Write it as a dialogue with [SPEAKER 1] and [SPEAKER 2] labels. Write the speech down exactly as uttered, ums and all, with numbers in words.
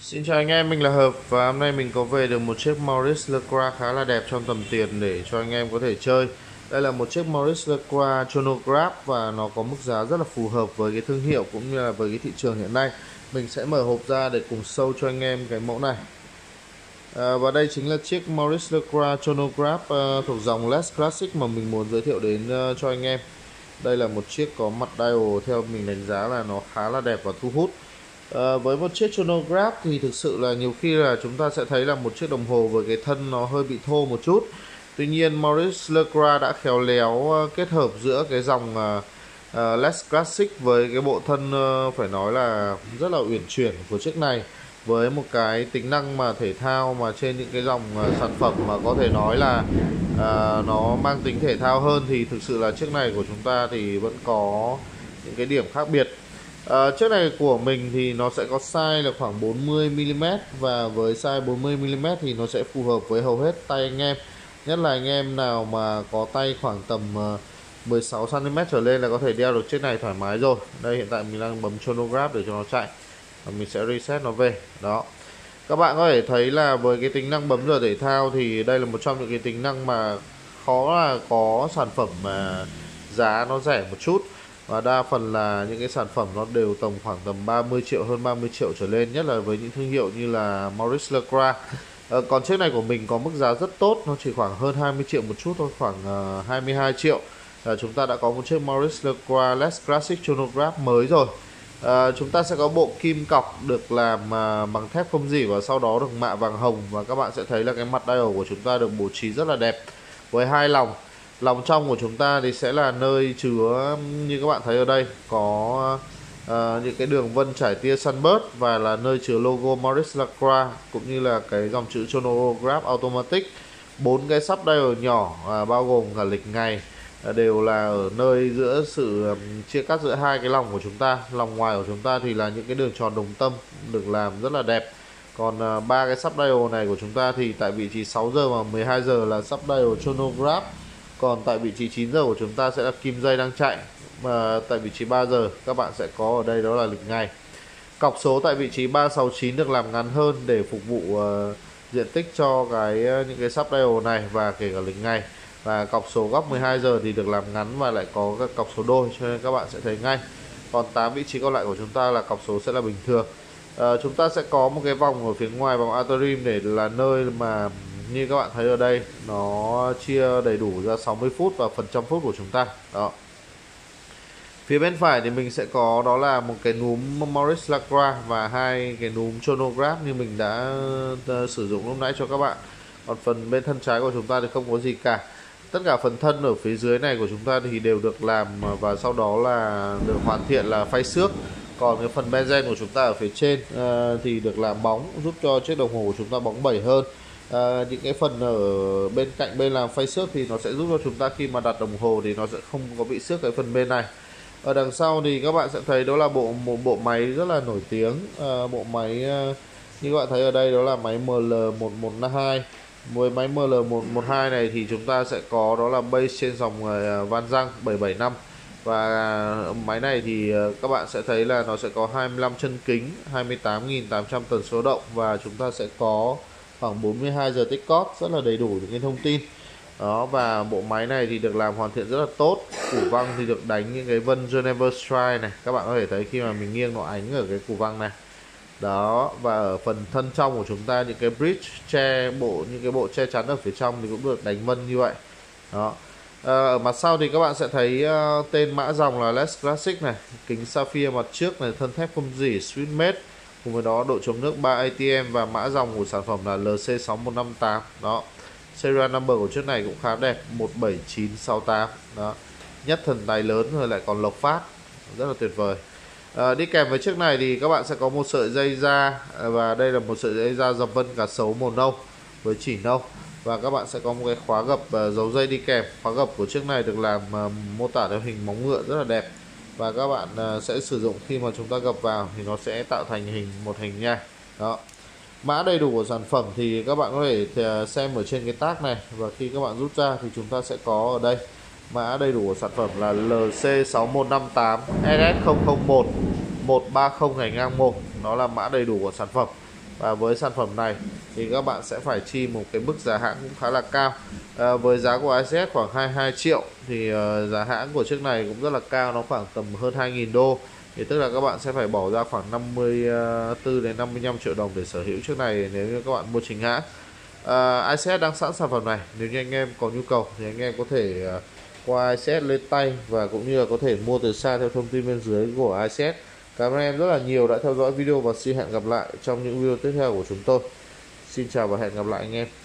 [SPEAKER 1] Xin chào anh em, mình là Hợp và hôm nay mình có về được một chiếc Maurice Lacroix khá là đẹp trong tầm tiền để cho anh em có thể chơi. Đây là một chiếc Maurice Lacroix chronograph và nó có mức giá rất là phù hợp với cái thương hiệu cũng như là với cái thị trường hiện nay. Mình sẽ mở hộp ra để cùng show cho anh em cái mẫu này. À, và đây chính là chiếc Maurice Lacroix chronograph uh, thuộc dòng Less Classic mà mình muốn giới thiệu đến uh, cho anh em. Đây là một chiếc có mặt dial theo mình đánh giá là nó khá là đẹp và thu hút. À, với một chiếc chronograph thì thực sự là nhiều khi là chúng ta sẽ thấy là một chiếc đồng hồ với cái thân nó hơi bị thô một chút. Tuy nhiên Maurice Lacroix đã khéo léo kết hợp giữa cái dòng uh, uh, Less Classic với cái bộ thân uh, phải nói là rất là uyển chuyển của chiếc này, với một cái tính năng mà thể thao mà trên những cái dòng uh, sản phẩm mà có thể nói là uh, nó mang tính thể thao hơn, thì thực sự là chiếc này của chúng ta thì vẫn có những cái điểm khác biệt. À, chiếc này của mình thì nó sẽ có size là khoảng bốn mươi mi li mét, và với size bốn mươi mi li mét thì nó sẽ phù hợp với hầu hết tay anh em, nhất là anh em nào mà có tay khoảng tầm mười sáu xăng ti mét trở lên là có thể đeo được chiếc này thoải mái rồi. Đây hiện tại mình đang bấm chronograph để cho nó chạy và mình sẽ reset nó về. Đó, các bạn có thể thấy là với cái tính năng bấm giờ thể thao thì đây là một trong những cái tính năng mà khó là có sản phẩm mà giá nó rẻ một chút, và đa phần là những cái sản phẩm nó đều tầm khoảng tầm ba mươi triệu, hơn ba mươi triệu trở lên, nhất là với những thương hiệu như là Maurice Lacroix. à, Còn chiếc này của mình có mức giá rất tốt, nó chỉ khoảng hơn hai mươi triệu một chút thôi, khoảng uh, hai mươi hai triệu. à, Chúng ta đã có một chiếc Maurice Lacroix Less Classic chronograph mới rồi. à, Chúng ta sẽ có bộ kim cọc được làm uh, bằng thép không rỉ và sau đó được mạ vàng hồng, và các bạn sẽ thấy là cái mặt dial của chúng ta được bố trí rất là đẹp với hai lòng. Lòng trong của chúng ta thì sẽ là nơi chứa, như các bạn thấy ở đây, có uh, những cái đường vân trải tia sunburst, và là nơi chứa logo Maurice Lacroix cũng như là cái dòng chữ chronograph automatic. Bốn cái sub dial nhỏ uh, bao gồm cả lịch ngày uh, đều là ở nơi giữa sự um, chia cắt giữa hai cái lòng của chúng ta. Lòng ngoài của chúng ta thì là những cái đường tròn đồng tâm được làm rất là đẹp. Còn ba uh, cái sub dial này của chúng ta thì tại vị trí sáu giờ và mười hai giờ là sub dial chronograph. Còn tại vị trí chín giờ của chúng ta sẽ là kim dây đang chạy, mà tại vị trí ba giờ các bạn sẽ có ở đây đó là lịch ngày. Cọc số tại vị trí ba sáu chín được làm ngắn hơn để phục vụ uh, diện tích cho cái những cái sub dial này và kể cả lịch ngày. Và cọc số góc mười hai giờ thì được làm ngắn và lại có các cọc số đôi, cho nên các bạn sẽ thấy ngay. Còn tám vị trí còn lại của chúng ta là cọc số sẽ là bình thường. uh, Chúng ta sẽ có một cái vòng ở phía ngoài vòng outer rim để là nơi mà như các bạn thấy ở đây nó chia đầy đủ ra sáu mươi phút và phần trăm phút của chúng ta. Đó, phía bên phải thì mình sẽ có đó là một cái núm Maurice Lacroix và hai cái núm chronograph như mình đã uh, sử dụng lúc nãy cho các bạn. Còn phần bên thân trái của chúng ta thì không có gì cả. Tất cả phần thân ở phía dưới này của chúng ta thì đều được làm và sau đó là được hoàn thiện là phay xước. Còn cái phần bezel của chúng ta ở phía trên uh, thì được làm bóng, giúp cho chiếc đồng hồ của chúng ta bóng bẩy hơn. À, những cái phần ở bên cạnh bên làm phay xước thì nó sẽ giúp cho chúng ta khi mà đặt đồng hồ thì nó sẽ không có bị xước cái phần bên này. Ở đằng sau thì các bạn sẽ thấy đó là bộ một bộ máy rất là nổi tiếng. à, Bộ máy à, như các bạn thấy ở đây đó là máy M L một một hai. Với máy M L một một hai này thì chúng ta sẽ có đó là base trên dòng uh, van răng bảy bảy năm. Và máy này thì các bạn sẽ thấy là nó sẽ có hai mươi lăm chân kính, hai mươi tám nghìn tám trăm tần số động, và chúng ta sẽ có khoảng bốn mươi hai giờ tích cót, rất là đầy đủ những cái thông tin đó. Và bộ máy này thì được làm hoàn thiện rất là tốt. Củ văng thì được đánh những cái vân Geneva Strike này, các bạn có thể thấy khi mà mình nghiêng nó ánh ở cái củ văng này đó. Và ở phần thân trong của chúng ta, những cái bridge che bộ, những cái bộ che chắn ở phía trong thì cũng được đánh vân như vậy đó. À, ở mặt sau thì các bạn sẽ thấy uh, tên mã dòng là Less Classic này, kính sapphire mặt trước này, thân thép không rỉ Swiss made, cùng với đó độ chống nước ba A T M, và mã dòng của sản phẩm là L C sáu một năm tám đó. Serial number của chiếc này cũng khá đẹp, một bảy chín sáu tám đó. Nhất thần tài lớn rồi lại còn lộc phát, rất là tuyệt vời. À, đi kèm với chiếc này thì các bạn sẽ có một sợi dây da, và đây là một sợi dây da dập vân cá sấu màu nâu với chỉ nâu. Và các bạn sẽ có một cái khóa gập uh, dấu dây đi kèm. Khóa gập của chiếc này được làm uh, mô tả theo hình móng ngựa rất là đẹp, và các bạn uh, sẽ sử dụng khi mà chúng ta gập vào thì nó sẽ tạo thành hình một hình nha. Đó, mã đầy đủ của sản phẩm thì các bạn có thể xem ở trên cái tag này, và khi các bạn rút ra thì chúng ta sẽ có ở đây mã đầy đủ của sản phẩm là L C sáu một năm tám S S không không một một ba không ngày ngang một. Đó là mã đầy đủ của sản phẩm. Và với sản phẩm này thì các bạn sẽ phải chi một cái mức giá hãng cũng khá là cao. À, với giá của i xê ét khoảng hai mươi hai triệu thì uh, giá hãng của chiếc này cũng rất là cao, nó khoảng tầm hơn hai nghìn đô. Thì tức là các bạn sẽ phải bỏ ra khoảng năm mươi tư đến năm mươi lăm triệu đồng để sở hữu chiếc này nếu như các bạn mua chính hãng. À, i xê ét đang sẵn sản phẩm này, nếu như anh em có nhu cầu thì anh em có thể uh, qua i xê ét lên tay và cũng như là có thể mua từ xa theo thông tin bên dưới của i xê ét. Cảm ơn em rất là nhiều đã theo dõi video và xin hẹn gặp lại trong những video tiếp theo của chúng tôi. Xin chào và hẹn gặp lại anh em.